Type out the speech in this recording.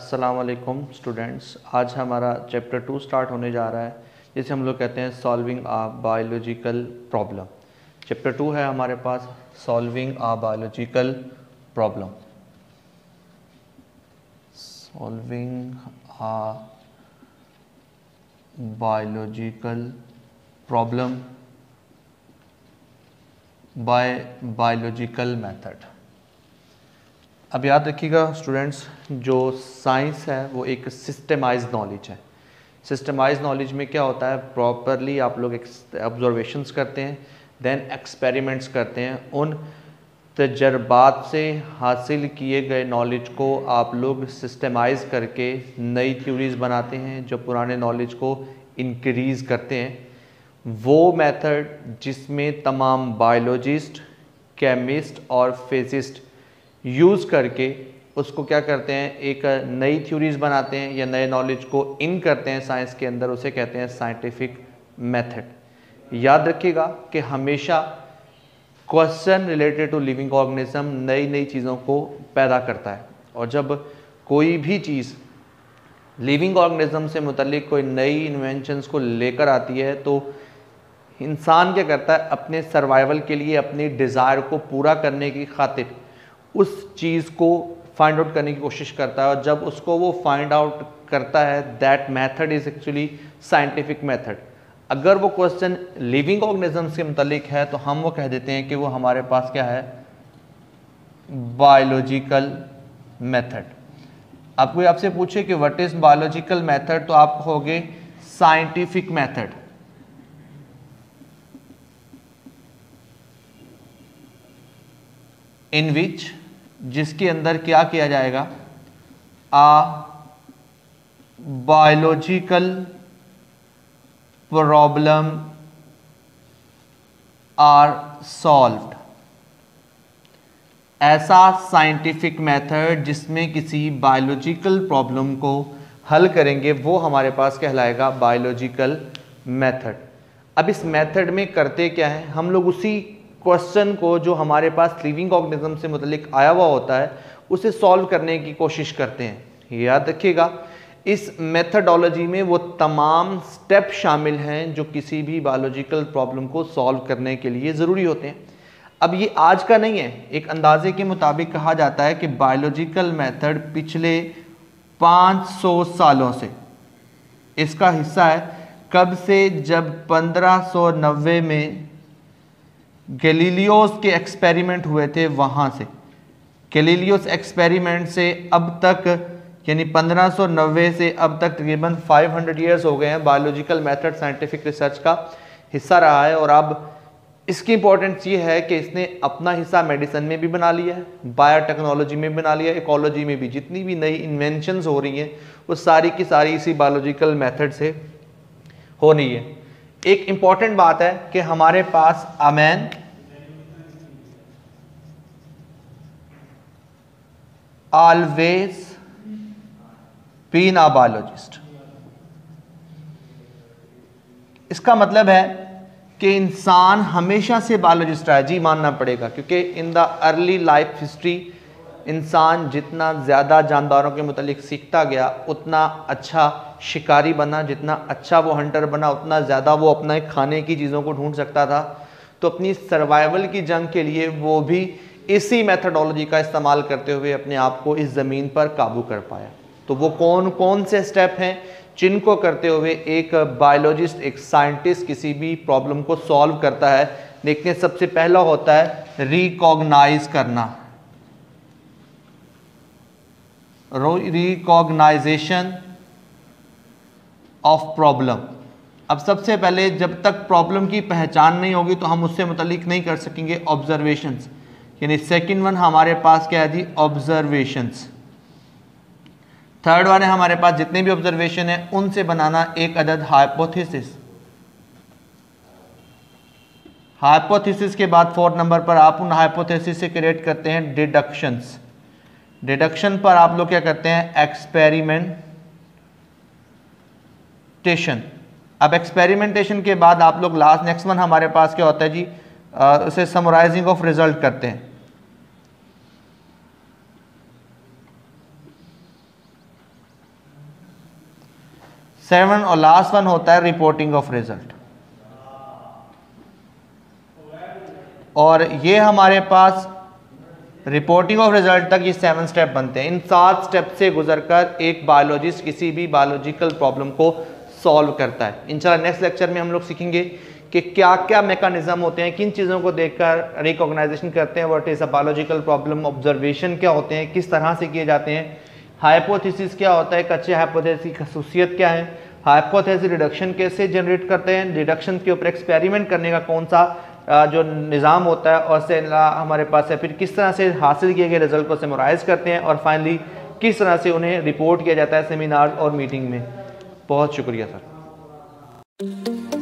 अस्सलाम वालेकुम स्टूडेंट्स। आज हमारा चैप्टर 2 स्टार्ट होने जा रहा है, जिसे हम लोग कहते हैं solving a biological problem. Chapter 2 है हमारे पास solving a biological problem. Solving a biological problem by biological method. अब याद रखिएगा स्टूडेंट्स, जो साइंस है वो एक सिस्टमाइज्ड नॉलेज है। सिस्टमाइज्ड नॉलेज में क्या होता है, प्रॉपरली आप लोग ऑब्जर्वेशंस करते हैं, देन एक्सपेरिमेंट्स करते हैं। उन तजर्बात से हासिल किए गए नॉलेज को आप लोग सिस्टमाइज करके नई थ्योरीज बनाते हैं जो पुराने नॉलेज को इंक्रीज़ करते हैं। वो मेथड जिसमें तमाम बायोलॉजिस्ट, केमिस्ट और फिजिस्ट यूज़ करके उसको क्या करते हैं, एक नई थ्योरीज बनाते हैं या नए नॉलेज को इन करते हैं साइंस के अंदर, उसे कहते हैं साइंटिफिक मेथड। याद रखिएगा कि हमेशा question related to living organism नई नई चीज़ों को पैदा करता है, और जब कोई भी चीज़ लिविंग ऑर्गेनिज्म से मुतल्लिक कोई नई इन्वेंशंस को लेकर आती है तो इंसान क्या करता है, अपने सर्वाइवल के लिए, अपनी डिज़ायर को पूरा करने की खातिर उस चीज़ को फाइंड आउट करने की कोशिश करता है। और जब उसको वो फाइंड आउट करता है, that method is actually scientific method. अगर वो क्वेश्चन लिविंग ऑर्गेनिज्म से मुतल्लिक है तो हम वो कह देते हैं कि वो हमारे पास क्या है, बायोलॉजिकल मेथड। अब कोई आपसे पूछे कि व्हाट इज बायोलॉजिकल मेथड, तो आप कहोगे साइंटिफिक मेथड। इन विच, जिसके अंदर क्या किया जाएगा, a biological problem are solved. ऐसा साइंटिफिक मेथड जिसमें किसी बायोलॉजिकल प्रॉब्लम को हल करेंगे वो हमारे पास कहलाएगा बायोलॉजिकल मेथड। अब इस मेथड में करते क्या है, हम लोग उसी क्वेश्चन को जो हमारे पास लिविंग ऑर्गेनिज्म से मुतल्लिक आया हुआ होता है उसे सॉल्व करने की कोशिश करते हैं। याद रखिएगा, इस मेथडोलॉजी में वो तमाम स्टेप शामिल हैं जो किसी भी बायोलॉजिकल प्रॉब्लम को सॉल्व करने के लिए ज़रूरी होते हैं। अब ये आज का नहीं है, एक अंदाजे के मुताबिक कहा जाता है कि बायोलॉजिकल मेथड पिछले 500 सालों से इसका हिस्सा है। कब से? जब 1590 में गैलीलियोस के एक्सपेरिमेंट हुए थे, वहाँ से गैलीलियोस एक्सपेरिमेंट से अब तक, यानी 1590 से अब तक तकरीबन 500 ईयर्स हो गए हैं। बायोलॉजिकल मेथड साइंटिफिक रिसर्च का हिस्सा रहा है, और अब इसकी इंपॉर्टेंस ये है कि इसने अपना हिस्सा मेडिसिन में भी बना लिया है, बायोटेक्नोलॉजी में बना लिया, इकोलॉजी में भी। जितनी भी नई इन्वेंशंस हो रही हैं वो सारी की सारी इसी बायोलॉजिकल मेथड से हो रही है। एक इंपॉर्टेंट बात है कि हमारे पास a man always been a biologist. इसका मतलब है कि इंसान हमेशा से बायोलॉजिस्ट रहा है, जी मानना पड़ेगा, क्योंकि in the early life history इंसान जितना ज़्यादा जानदारों के मुतालिक सीखता गया उतना अच्छा शिकारी बना, जितना अच्छा वो हंटर बना उतना ज़्यादा वो अपना खाने की चीज़ों को ढूंढ सकता था। तो अपनी सर्वाइवल की जंग के लिए वो भी इसी मेथडोलॉजी का इस्तेमाल करते हुए अपने आप को इस ज़मीन पर काबू कर पाया। तो वो कौन कौन से स्टेप हैं जिनको करते हुए एक बायोलॉजिस्ट, एक साइंटिस्ट किसी भी प्रॉब्लम को सॉल्व करता है। देखते हैं, सबसे पहला होता है रिकॉग्नाइज करना, रिकॉग्नाइजेशन ऑफ प्रॉब्लम। अब सबसे पहले जब तक प्रॉब्लम की पहचान नहीं होगी तो हम उससे मुतल्लिक नहीं कर सकेंगे ऑब्जर्वेशंस, यानी सेकंड वन हमारे पास क्या है जी, ऑब्जर्वेशंस। थर्ड वन है हमारे पास जितने भी ऑब्जर्वेशन है उनसे बनाना एक अदद हाइपोथेसिस। हाइपोथेसिस के बाद फोर्थ नंबर पर आप उन हाइपोथेसिस से क्रिएट करते हैं डिडक्शंस। डिडक्शन पर आप लोग क्या करते हैं, एक्सपेरिमेंटेशन। अब एक्सपेरिमेंटेशन के बाद आप लोग लास्ट नेक्स्ट वन हमारे पास क्या होता है जी, उसे समराइजिंग ऑफ रिजल्ट करते हैं। 7 और लास्ट वन होता है रिपोर्टिंग ऑफ रिजल्ट। और ये हमारे पास रिपोर्टिंग ऑफ रिजल्ट तक ये 7 स्टेप बनते हैं। इन 7 स्टेप से गुजरकर एक बायोलॉजिस्ट किसी भी बायोलॉजिकल प्रॉब्लम को सॉल्व करता है। इंशाल्लाह नेक्स्ट लेक्चर में हम लोग सीखेंगे कि क्या क्या मैकेनिज्म होते हैं, किन चीज़ों को देखकर रिकॉग्नाइजेशन करते हैं, what is a biological problem, observation क्या होते हैं, किस तरह से किए जाते हैं, हाइपोथेसिस क्या होता है, कच्चे हाइपोथेसिस की खसूसियत क्या है, हाइपोथेसिस रिडक्शन कैसे जनरेट करते हैं, रिडक्शन के ऊपर एक्सपेरिमेंट करने का कौन सा जो निज़ाम होता है, और से हमारे पास है फिर किस तरह से हासिल किए गए रिजल्ट को समराइज़ करते हैं, और फाइनली किस तरह से उन्हें रिपोर्ट किया जाता है सेमिनार और मीटिंग में। बहुत शुक्रिया सर।